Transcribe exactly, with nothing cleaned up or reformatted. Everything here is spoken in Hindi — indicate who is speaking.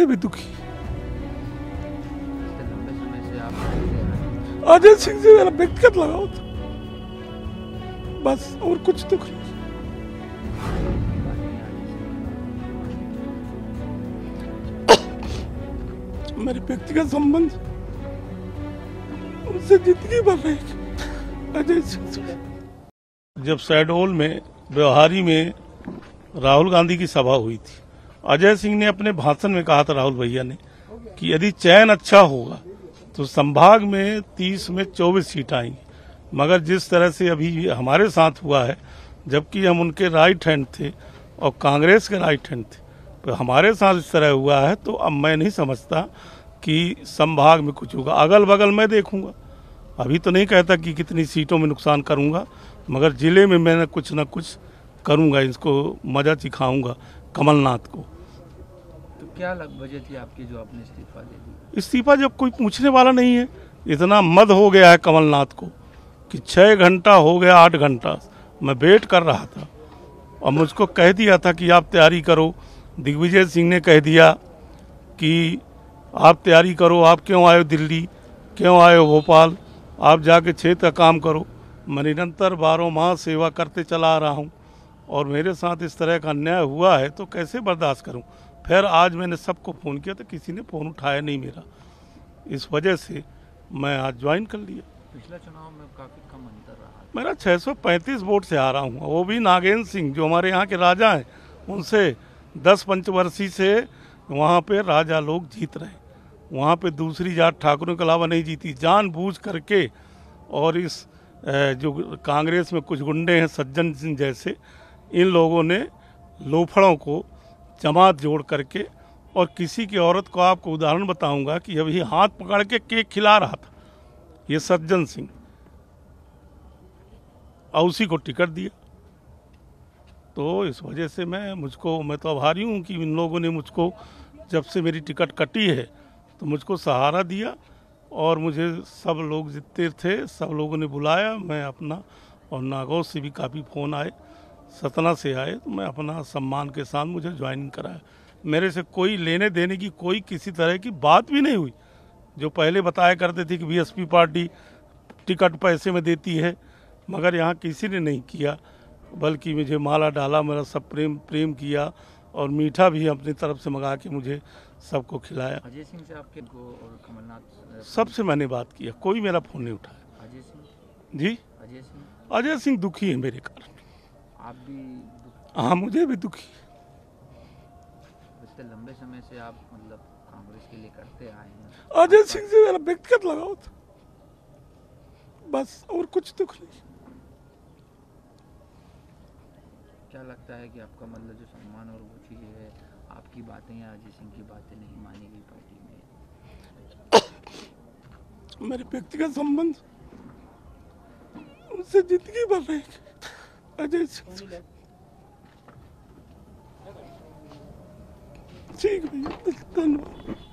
Speaker 1: मुझे भी दुखी।
Speaker 2: लंबे समय से आप
Speaker 1: अजय सिंह से मेरा व्यक्तिगत लगाव था, बस, और कुछ दुख नहीं। मेरे व्यक्तिगत संबंध उनसे जिंदगी भर रहेगी। अजय सिंह से जब शहडोल में व्यवहारी में राहुल गांधी की सभा हुई थी, अजय सिंह ने अपने भाषण में कहा था, राहुल भैया ने, कि यदि चयन अच्छा होगा तो संभाग में तीस में चौबीस सीट आएंगी। मगर जिस तरह से अभी हमारे साथ हुआ है, जबकि हम उनके राइट हैंड थे और कांग्रेस के राइट हैंड थे, तो हमारे साथ इस तरह हुआ है, तो अब मैं नहीं समझता कि संभाग में कुछ होगा। अगल बगल मैं देखूंगा, अभी तो नहीं कहता कि कितनी सीटों में नुकसान करूंगा, मगर जिले में मैंने कुछ न कुछ करूंगा, इसको मजा सिखाऊंगा कमलनाथ को।
Speaker 2: तो क्या लग वजह थी आपकी जो आपने इस्तीफा दे दी?
Speaker 1: इस्तीफा जब कोई पूछने वाला नहीं है, इतना मद हो गया है कमलनाथ को कि छः घंटा हो गया, आठ घंटा मैं वेट कर रहा था और मुझको कह दिया था कि आप तैयारी करो। दिग्विजय सिंह ने कह दिया कि आप तैयारी करो, आप क्यों आए हो दिल्ली, क्यों आए हो भोपाल, आप जाके क्षेत्र का काम करो। मैं निरंतर बारह माह सेवा करते चला आ रहा हूँ और मेरे साथ इस तरह का अन्याय हुआ है तो कैसे बर्दाश्त करूँ। फिर आज मैंने सबको फ़ोन किया तो किसी ने फ़ोन उठाया नहीं मेरा, इस वजह से मैं आज ज्वाइन कर लिया।
Speaker 2: पिछला चुनाव में काफ़ी कम अंतर रहा।
Speaker 1: मेरा छः सौ पैंतीस वोट से आ रहा हूँ, वो भी नागेंद्र सिंह जो हमारे यहाँ के राजा हैं उनसे दस पंचवर्षीय से वहाँ पे राजा लोग जीत रहे हैं। वहाँ पे दूसरी जात ठाकुरों के अलावा नहीं जीती, जानबूझ करके। और इस जो कांग्रेस में कुछ गुंडे हैं सज्जन सिंह जैसे, इन लोगों ने लोफड़ों को जमात जोड़ करके, और किसी की औरत को आपको उदाहरण बताऊंगा कि अभी हाथ पकड़ के केक खिला रहा था ये सज्जन सिंह, और उसी को टिकट दिया। तो इस वजह से मैं मुझको मैं तो आभारी हूँ कि इन लोगों ने मुझको, जब से मेरी टिकट कटी है तो मुझको सहारा दिया, और मुझे सब लोग जितने थे सब लोगों ने बुलाया। मैं अपना, और नागौर से भी काफ़ी फ़ोन आए, सतना से आए, तो मैं अपना सम्मान के साथ मुझे ज्वाइन कराया। मेरे से कोई लेने देने की कोई किसी तरह की बात भी नहीं हुई। जो पहले बताया करते थे कि बीएसपी पार्टी टिकट पैसे में देती है, मगर यहाँ किसी ने नहीं किया, बल्कि मुझे माला डाला, मेरा सब प्रेम प्रेम किया, और मीठा भी अपनी तरफ से मंगा के मुझे सबको खिलाया।
Speaker 2: अजय सिंह से आपके को और कमलनाथ
Speaker 1: सबसे मैंने बात किया, कोई मेरा फ़ोन नहीं उठाया।
Speaker 2: अजय सिंह
Speaker 1: जी,
Speaker 2: अजय सिंह
Speaker 1: अजय सिंह दुखी है मेरे कारण।
Speaker 2: आप भी
Speaker 1: हाँ, मुझे भी दुखी।
Speaker 2: इतने लंबे समय से आप मतलब कांग्रेस के लिए करते आए हैं।
Speaker 1: अजय सिंह से मेरा व्यक्तिगत लगाव था, बस, और कुछ दुख नहीं।
Speaker 2: क्या लगता है कि आपका मतलब जो सम्मान और वो चीज़ है, आपकी बातें या अजय सिंह की बातें नहीं मानी गई पार्टी में?
Speaker 1: मेरे व्यक्तिगत संबंध उनसे जिंदगी भर रहेगी। अजय सिंह से। ठीक भैया, धन्यवाद।